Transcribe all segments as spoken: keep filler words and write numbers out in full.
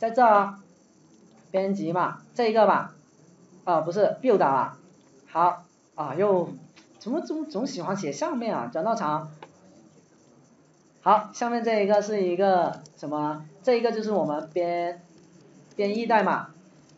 在这啊，编辑嘛，这一个吧，啊不是 build 啊，好啊又怎么总总喜欢写上面啊，转到长。好，下面这一个是一个什么？这一个就是我们编编译代码。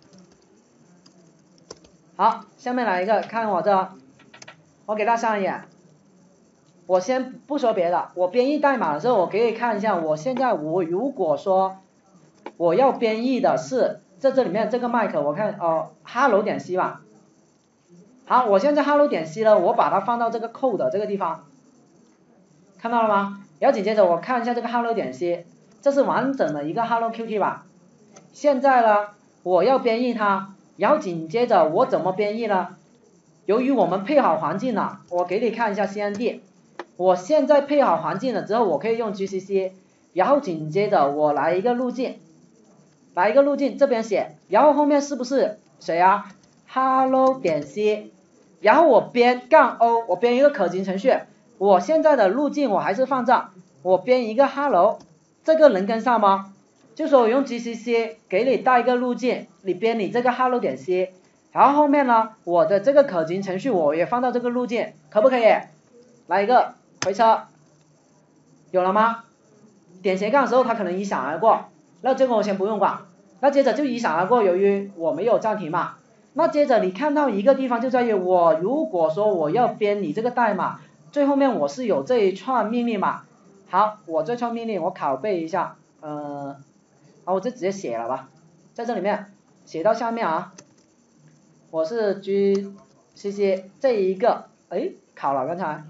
好，下面来一个，看我这，我给大家上一眼。我先不说别的，我编译代码的时候，我可以看一下，我现在我如果说我要编译的是在这里面这个 Mac， 我看哦 hello 点 c 吧。好，我现在 hello 点 c 呢，我把它放到这个 code 这个地方，看到了吗？然后紧接着我看一下这个 hello 点 c， 这是完整的一个 hello qt 吧。现在呢，我要编译它，然后紧接着我怎么编译呢？由于我们配好环境了，我给你看一下 cmd。我现在配好环境了之后，我可以用 G C C， 然后紧接着我来一个路径，来一个路径这边写，然后后面是不是谁啊 ？hello 点 c， 然后我编杠 o， 我编一个可行程序。我现在的路径我还是放这，我编一个 hello， 这个能跟上吗？就说我用 G C C 给你带一个路径，你编你这个 hello 点 c， 然后后面呢，我的这个可行程序我也放到这个路径，可不可以？来一个回车，有了吗？点斜杠的时候它可能一闪而过，那这个我先不用管，那接着就一闪而过，由于我没有暂停嘛。那接着你看到一个地方就在于我如果说我要编你这个代码，最后面我是有这一串命令嘛。好，我这串命令我拷贝一下，呃，好，我就直接写了吧，在这里面写到下面啊，我是 G C C 这一个，哎，考了刚才。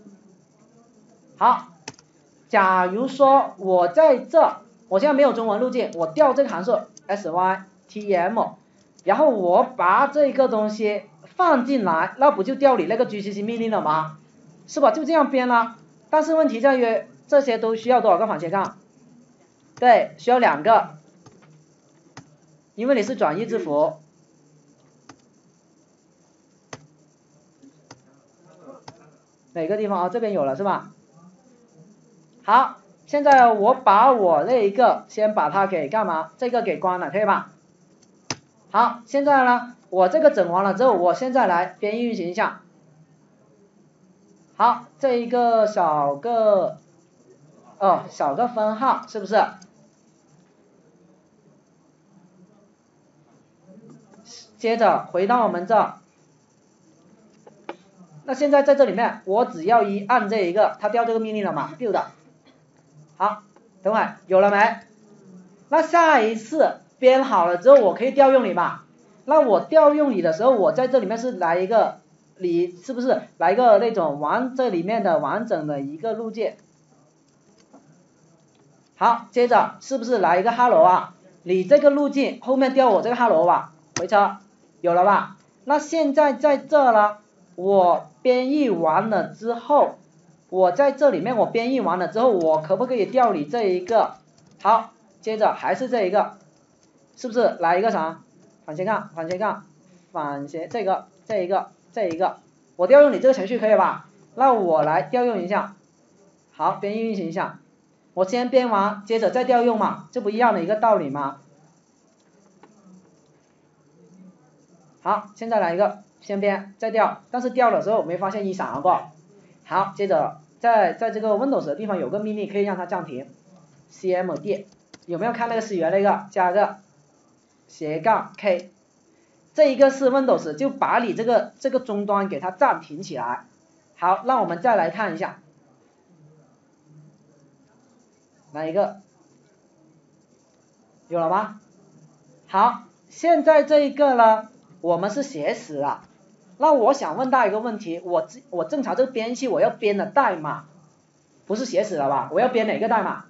好，假如说我在这，我现在没有中文路径，我调这个函数 sytm， 然后我把这个东西放进来，那不就调你那个 G C C 命令了吗？是吧？就这样编了。但是问题在于这些都需要多少个反斜杠？对，需要两个，因为你是转译字符。哪个地方啊？这边有了是吧？好，现在我把我那一个先把它给干嘛？这个给关了，可以吧？好，现在呢，我这个整完了之后，我现在来编译运行一下。好，这一个小个，哦，小个分号是不是？接着回到我们这，那现在在这里面，我只要一按这一个，它调这个命令了嘛 ，build。好，等会有了没？那下一次编好了之后，我可以调用你吧？那我调用你的时候，我在这里面是来一个，你是不是来一个那种完这里面的完整的一个路径？好，接着是不是来一个 hello 啊？你这个路径后面调我这个 hello 吧，回车，有了吧？那现在在这呢，我编译完了之后。我在这里面我编译完了之后，我可不可以调你这一个？好，接着还是这一个，是不是来一个啥？反斜杠，反斜杠，反斜这个，这一个，这一个，我调用你这个程序可以吧？那我来调用一下，好，编译运行一下，我先编完，接着再调用嘛，这不一样的一个道理吗？好，现在来一个，先编再调，但是调的时候没发现一闪而过。好，接着在在这个 Windows 的地方有个命令可以让它暂停 ，cmd 有没有看那个始源那个加个斜杠 k， 这一个是 Windows 就把你这个这个终端给它暂停起来。好，那我们再来看一下，来一个，有了吗？好，现在这一个呢，我们是写死了。那我想问大家一个问题，我我正常这个编辑我要编的代码，不是写死了吧？我要编哪个代码？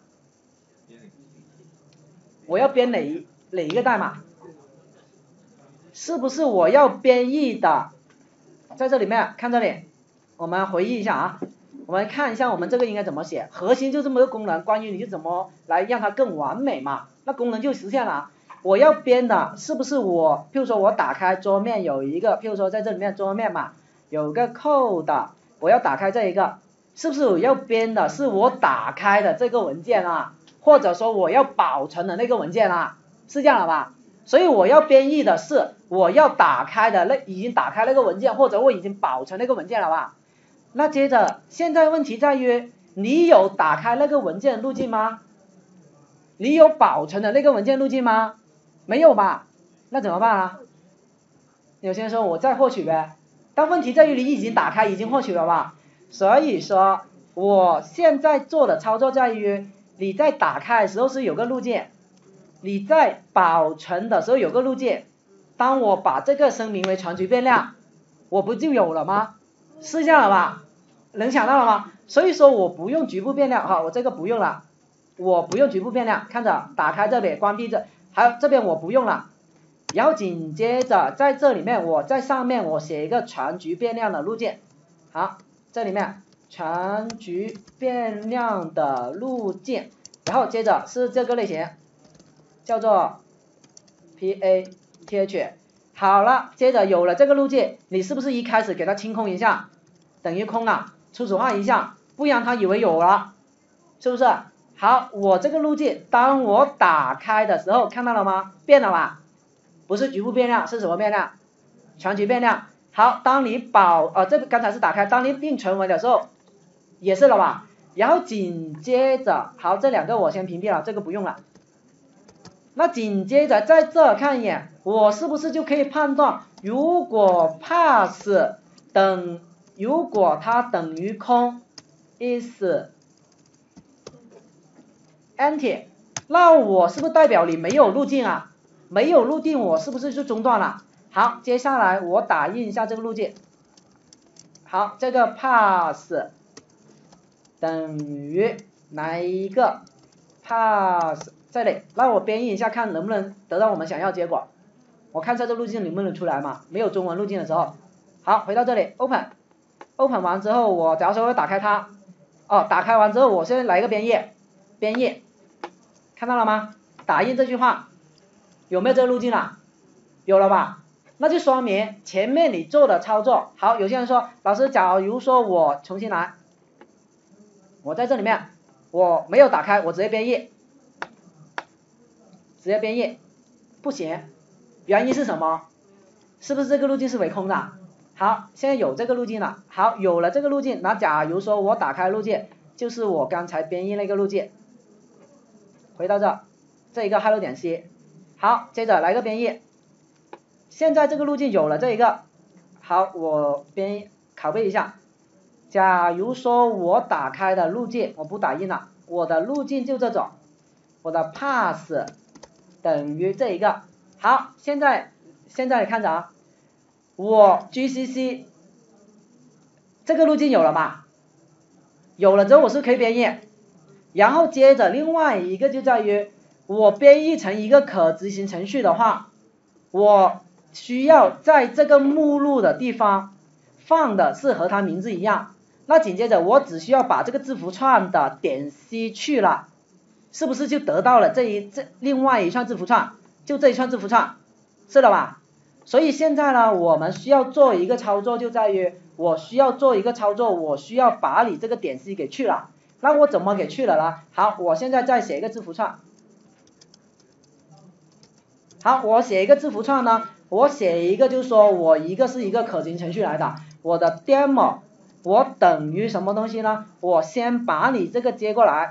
我要编哪一哪一个代码？是不是我要编译的？在这里面看这里，我们回忆一下啊，我们看一下我们这个应该怎么写。核心就这么个功能，关于你怎么来让它更完美嘛，那功能就实现了。我要编的是不是我，譬如说我打开桌面有一个，譬如说在这里面桌面嘛，有个 code， 我要打开这一个，是不是我要编的是我打开的这个文件啊，或者说我要保存的那个文件啊？ 是这样的吧？所以我要编译的是我要打开的那已经打开那个文件，或者我已经保存那个文件了吧？那接着现在问题在于你有打开那个文件路径吗？你有保存的那个文件路径吗？没有吧？那怎么办啊？有些人说我再获取呗，但问题在于你已经打开已经获取了吧？所以说我现在做的操作在于你在打开的时候是有个路径，你在保存的时候有个路径，当我把这个声明为全局变量，我不就有了吗？是这样的吧？能想到了吗？所以说我不用局部变量哈，我这个不用了，我不用局部变量，看着打开这里关闭这，还有这边我不用了，然后紧接着在这里面我在上面我写一个全局变量的路径，好，这里面全局变量的路径，然后接着是这个类型叫做 path， 好了，接着有了这个路径，你是不是一开始给它清空一下，等于空了，初始化一下，不然它以为有了，是不是？好，我这个路径当我打开的时候看到了吗？变了吧？不是局部变量，是什么变量？全局变量。好，当你保呃这刚才是打开，当你定全文的时候也是了吧？然后紧接着，好，这两个我先屏蔽了，这个不用了。那紧接着在这看一眼，我是不是就可以判断，如果 pass 等如果它等于空 is empty， 那我是不是代表你没有路径啊？没有路径我是不是就中断了？好，接下来我打印一下这个路径。好，这个 pass 等于哪一个 pass 这里，那我编译一下看能不能得到我们想要结果。我看这个路径能不能出来嘛？没有中文路径的时候。好，回到这里 open open 完之后，我假如说我打开它，哦，打开完之后我先来一个编译，编译，看到了吗？打印这句话有没有这个路径了？有了吧？那就说明前面你做的操作好。有些人说老师，假如说我重新来，我在这里面我没有打开，我直接编译，直接编译不行，原因是什么？是不是这个路径是为空的？好，现在有这个路径了。好，有了这个路径，那假如说我打开路径就是我刚才编译那个路径，回到这这一个 hello 点 c， 好，接着来个编译。现在这个路径有了这一个，好，我编译拷贝一下。假如说我打开的路径，我不打印了，我的路径就这种，我的 pass 等于这一个。好，现在现在看着啊，我 G C C 这个路径有了吧？有了之后我是可以编译，然后接着另外一个就在于我编译成一个可执行程序的话，我需要在这个目录的地方放的是和它名字一样，那紧接着我只需要把这个字符串的点 C 去了，是不是就得到了这一这另外一串字符串，就这一串字符串，是了吧？所以现在呢，我们需要做一个操作，就在于我需要做一个操作，我需要把你这个点 C 给去了。那我怎么给去了呢？好，我现在再写一个字符串。好，我写一个字符串呢，我写一个就是说我一个是一个可执行程序来的，我的 demo 我等于什么东西呢？我先把你这个接过来，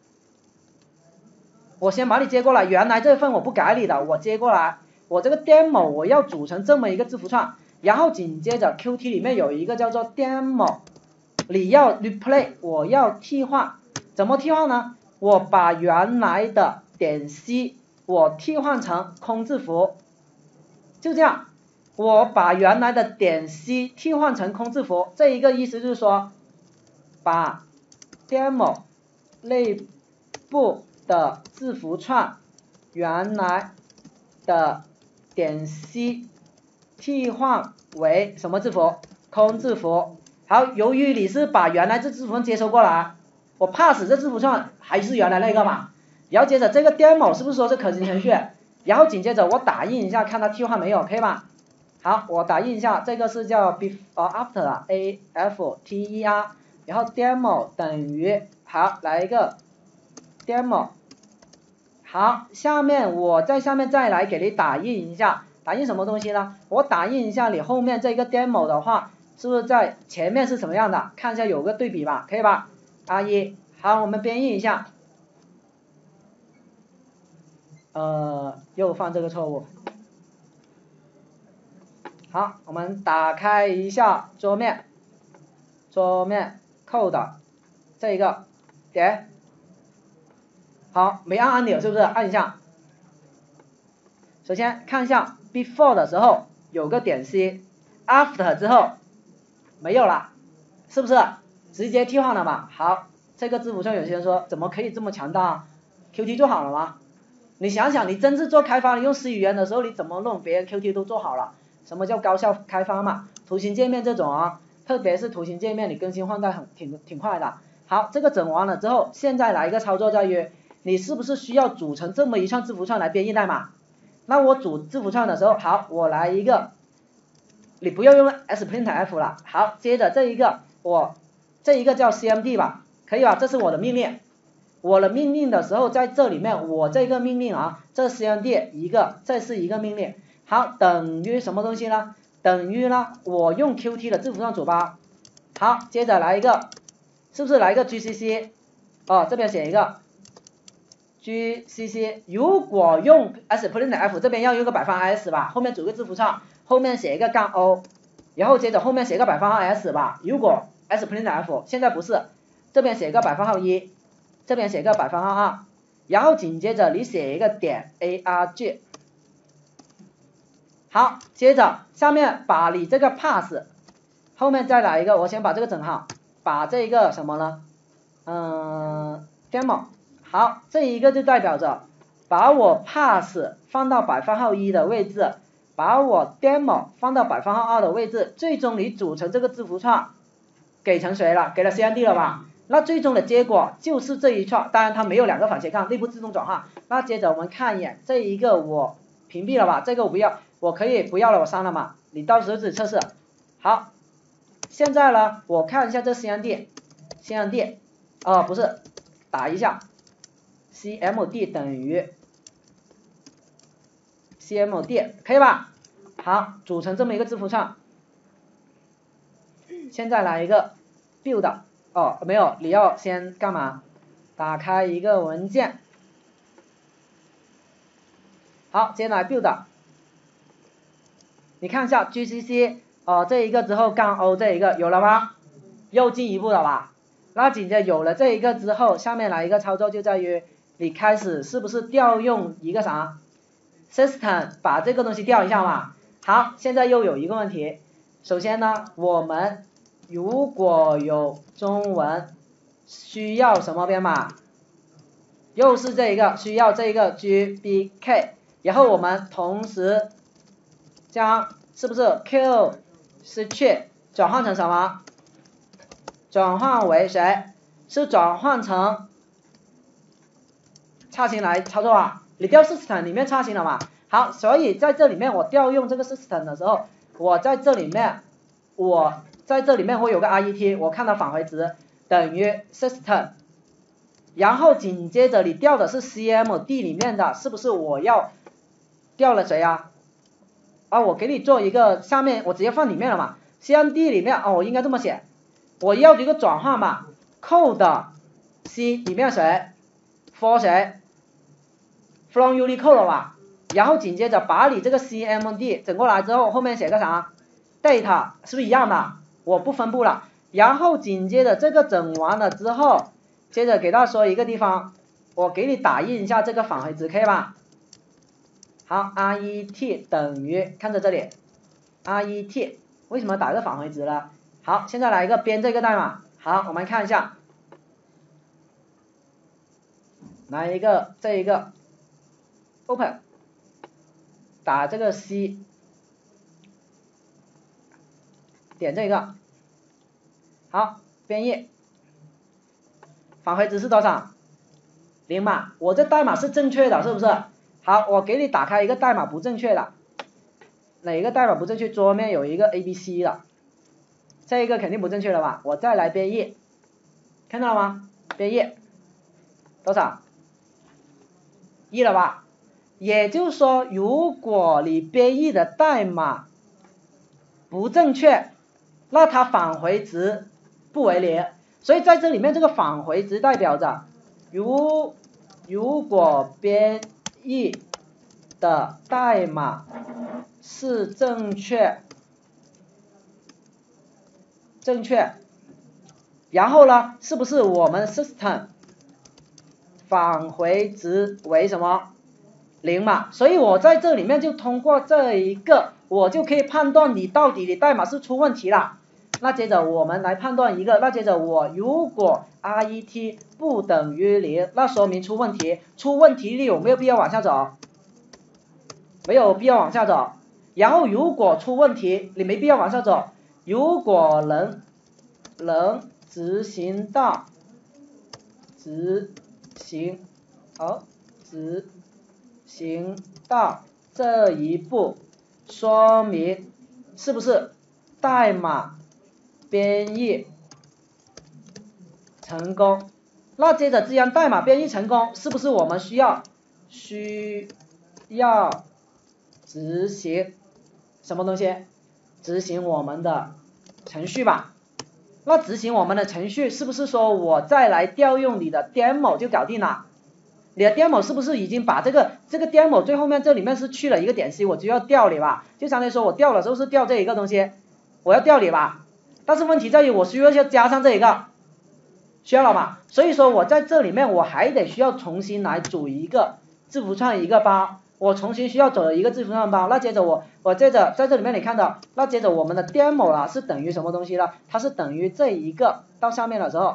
我先把你接过来，原来这份我不改你的，我接过来，我这个 demo 我要组成这么一个字符串，然后紧接着 Qt 里面有一个叫做 demo， 你要 replace 我要替换，怎么替换呢？我把原来的点 C 我替换成空字符，就这样，我把原来的点 C 替换成空字符，这一个意思就是说，把 demo 内部的字符串原来的点 C 替换为什么字符？空字符。好，由于你是把原来这字符串接收过来，我 pass 这字符串还是原来那个嘛。然后接着这个 demo 是不是说是可执行程序？然后紧接着我打印一下，看它替换没有，可以吧？好，我打印一下，这个是叫 before after 啊 ，a f t e r， 然后 demo 等于好来一个 demo， 好，下面我在下面再来给你打印一下，打印什么东西呢？我打印一下你后面这个 demo 的话，是不是在前面是什么样的？看一下有个对比吧，可以吧 ？R 一，好，我们编译一下。呃，又犯这个错误。好，我们打开一下桌面，桌面 code 这一个点，好，没按按钮是不是？按一下。首先看一下 before 的时候有个点 C，after 之后没有了，是不是？直接替换了嘛？好，这个字符串有些人说怎么可以这么强大 ？Q T 做好了吗？你想想，你真是做开发，你用 C 语言的时候你怎么弄？别人 Q T 都做好了。什么叫高效开发嘛？图形界面这种啊，特别是图形界面，你更新换代很挺挺快的。好，这个整完了之后，现在来一个操作在于，你是不是需要组成这么一串字符串来编译代码？那我组字符串的时候，好，我来一个，你不要用 sprintf 了。好，接着这一个我这一个叫 C M D 吧，可以吧？这是我的命令。我的命令的时候，在这里面，我这个命令啊，这 C M D 一个，这是一个命令。好，等于什么东西呢？等于呢，我用 Q T 的字符串组包。好，接着来一个，是不是来一个 G C C？ 哦，这边写一个 G C C。如果用 sprintf 这边要用个百分 s 吧，后面组个字符串，后面写一个杠 o， 然后接着后面写个百分号 s 吧。如果 sprintf 现在不是，这边写个百分号一，这边写个百分号二，然后紧接着你写一个点 arg。好，接着下面把你这个 pass 后面再来一个，我先把这个整好，把这个什么呢？嗯 ，demo。好，这一个就代表着把我 pass 放到百分号一的位置，把我 demo 放到百分号二的位置，最终你组成这个字符串给成谁了？给了 C M D 了吧？那最终的结果就是这一串，当然它没有两个反斜杠，内部自动转换。那接着我们看一眼这一个我屏蔽了吧，这个我不要。我可以不要了，我删了嘛，你到时候自己测试。好，现在呢，我看一下这 C M D，C M D， 哦不是，打一下 C M D 等于 C M D， 可以吧？好，组成这么一个字符串。现在来一个 build， 哦没有，你要先干嘛？打开一个文件。好，接下来 build。你看一下 G C C 哦，这一个之后杠 O 这一个有了吗？又进一步了吧？那紧接着有了这一个之后，下面来一个操作就在于你开始是不是调用一个啥 system 把这个东西调一下嘛？好，现在又有一个问题，首先呢，我们如果有中文需要什么编码？又是这一个需要这一个 G B K， 然后我们同时将是不是 Q switch 转换成什么？转换为谁？是转换成插形来操作啊？你调 system 里面插形了嘛？好，所以在这里面我调用这个 system 的时候，我在这里面，我在这里面会有个 ret， 我看到返回值等于 system， 然后紧接着你调的是 C M D 里面的，是不是我要调了谁啊？啊，我给你做一个，下面我直接放里面了嘛 ，C M D 里面哦，我应该这么写，我要一个转换嘛 ，code C 里面谁 ，for 谁 ，from Unicode 了吧，然后紧接着把你这个 C M D 整过来之后，后面写个啥 ，data 是不是一样的？我不分布了，然后紧接着这个整完了之后，接着给他说一个地方，我给你打印一下这个返回值，可以吧？好 ，ret 等于看着这里 ，ret 为什么打个返回值呢？好，现在来一个编这个代码。好，我们看一下，来一个这一个 open， 打这个 C， 点这个，好，编译，返回值是多少？零嘛，我这代码是正确的，是不是？好，我给你打开一个代码不正确的，哪个代码不正确？桌面有一个 A B C 的，这个肯定不正确了吧？我再来编译，看到了吗？编译多少？ 一了吧？也就是说，如果你编译的代码不正确，那它返回值不为零。所以在这里面这个返回值代表着，如如果编译的代码是正确，正确，然后呢，是不是我们 system 返回值为什么？零嘛？所以我在这里面就通过这一个，我就可以判断你到底你代码是出问题了。那接着我们来判断一个，那接着我如果 ret 不等于零，那说明出问题，出问题你有没有必要往下走？没有必要往下走。然后如果出问题，你没必要往下走。如果能能执行到执行哦执行到这一步，说明是不是代码编译成功？那接着既然代码编译成功，是不是我们需要需要执行什么东西？执行我们的程序吧。那执行我们的程序，是不是说我再来调用你的 demo 就搞定了？你的 demo 是不是已经把这个这个 demo 最后面这里面是去了一个点 c， 我就要调你吧？就相当于说我调的时候是调这一个东西，我要调你吧。但是问题在于我需要要加上这一个，需要了吧？所以说我在这里面我还得需要重新来组一个字符串一个包，我重新需要走一个字符串包。那接着我我接着在这里面你看到，那接着我们的 demo 啊是等于什么东西呢？它是等于这一个到上面的时候。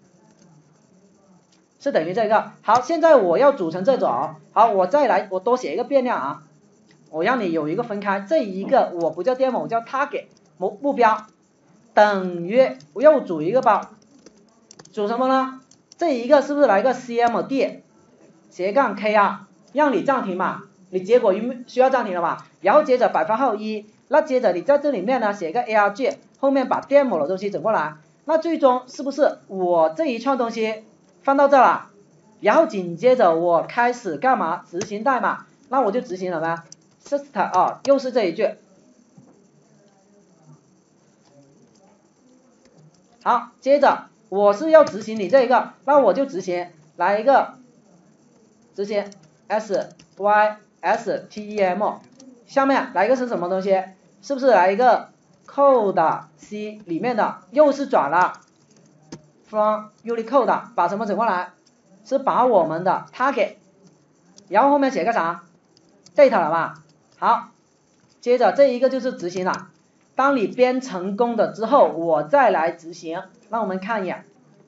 是等于这个。好，现在我要组成这种，好，我再来我多写一个变量啊，我让你有一个分开，这一个我不叫 demo， 我叫 target 目目标，等于我要组一个包，组什么呢？这一个是不是来个 cmd 斜杠 k 啊，让你暂停嘛，你结果需要暂停了吧？然后接着百分号一，那接着你在这里面呢写个 arg， 后面把 demo 的东西整过来，那最终是不是我这一串东西放到这了，然后紧接着我开始干嘛？执行代码，那我就执行了吗 ？system 啊，又是这一句。好，接着我是要执行你这一个，那我就执行来一个执行 s y s t e m， 下面来一个是什么东西？是不是来一个 code c 里面的又是转了 from Unicode， 把什么整过来？是把我们的 target， 然后后面写个啥 data 了吧？好，接着这一个就是执行了。当你编成功的之后，我再来执行。让我们看一眼。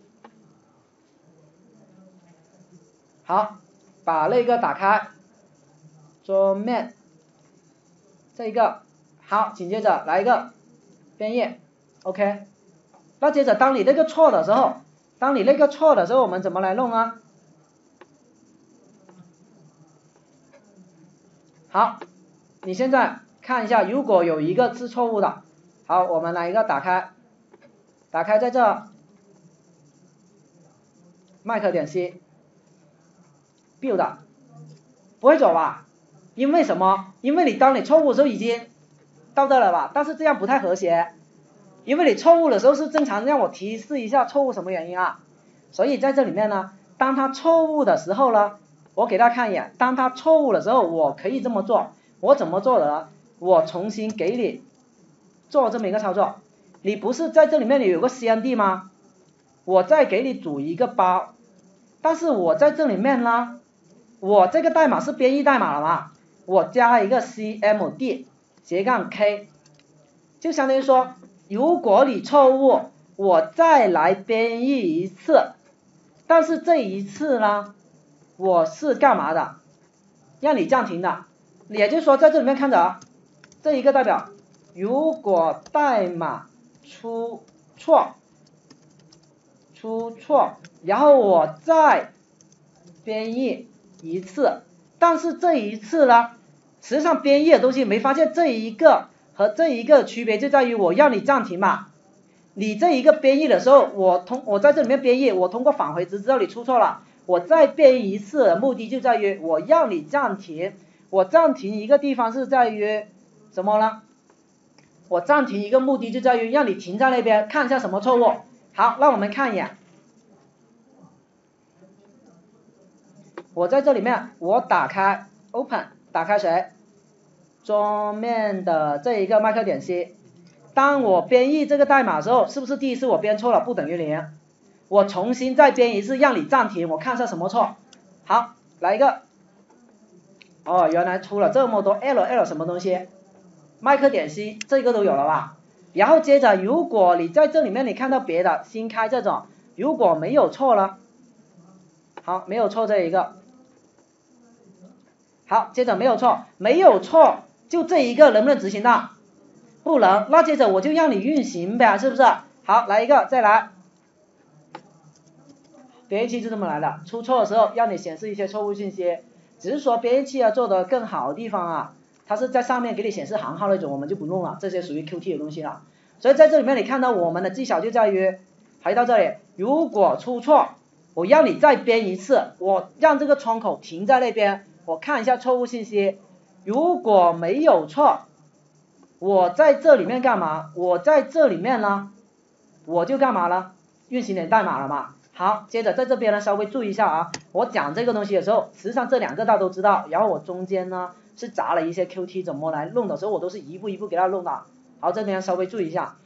好，把那个打开，桌面这一个，好，紧接着来一个编译 ，OK。那接着当你那个错的时候，当你那个错的时候，我们怎么来弄啊？好，你现在看一下，如果有一个是错误的，好，我们来一个打开，打开在这 ，Mac 点 C， build， 不会走吧？因为什么？因为你当你错误的时候已经到这了吧？但是这样不太和谐，因为你错误的时候是正常让我提示一下错误什么原因啊？所以在这里面呢，当它错误的时候呢，我给大家看一眼，当它错误的时候，我可以这么做，我怎么做的呢？我重新给你做这么一个操作，你不是在这里面你有个 C M D 吗？我再给你组一个包，但是我在这里面呢，我这个代码是编译代码了嘛，我加一个 C M D 斜杠 K， 就相当于说，如果你错误，我再来编译一次，但是这一次呢，我是干嘛的？让你暂停的，也就是说在这里面看着，这一个代表，如果代码出错，出错，然后我再编译一次，但是这一次呢，实际上编译的东西没发现这一个和这一个区别就在于我让你暂停嘛，你这一个编译的时候，我通我在这里面编译，我通过返回值知道你出错了， 我再编一次，目的就在于我让你暂停，我暂停一个地方是在于什么呢？我暂停一个目的就在于让你停在那边看一下什么错误。好，那我们看一眼，我在这里面我打开 open， 打开谁？桌面的这一个麦克点 C， 当我编译这个代码的时候，是不是第一次我编错了不等于零？我重新再编一次让你暂停，我看一下什么错。好，来一个，哦，原来出了这么多 L L 什么东西，麦克点 C 这个都有了吧？然后接着如果你在这里面你看到别的新开这种，如果没有错了，好，没有错这一个，好，接着没有错，没有错，就这一个能不能执行到？不能，那接着我就让你运行呗，是不是？好，来一个，再来，编译器就这么来的，出错的时候让你显示一些错误信息，只是说编译器要做的更好的地方啊，它是在上面给你显示行号那种，我们就不弄了，这些属于 Q T 的东西了。所以在这里面你看到我们的技巧就在于，还到这里，如果出错，我让你再编一次，我让这个窗口停在那边，我看一下错误信息，如果没有错，我在这里面干嘛？我在这里面呢，我就干嘛了？运行点代码了嘛。好，接着在这边呢稍微注意一下啊，我讲这个东西的时候，实际上这两个大家都知道，然后我中间呢是砸了一些 Q T 怎么来弄的时候，我都是一步一步给它弄的。好，这边稍微注意一下。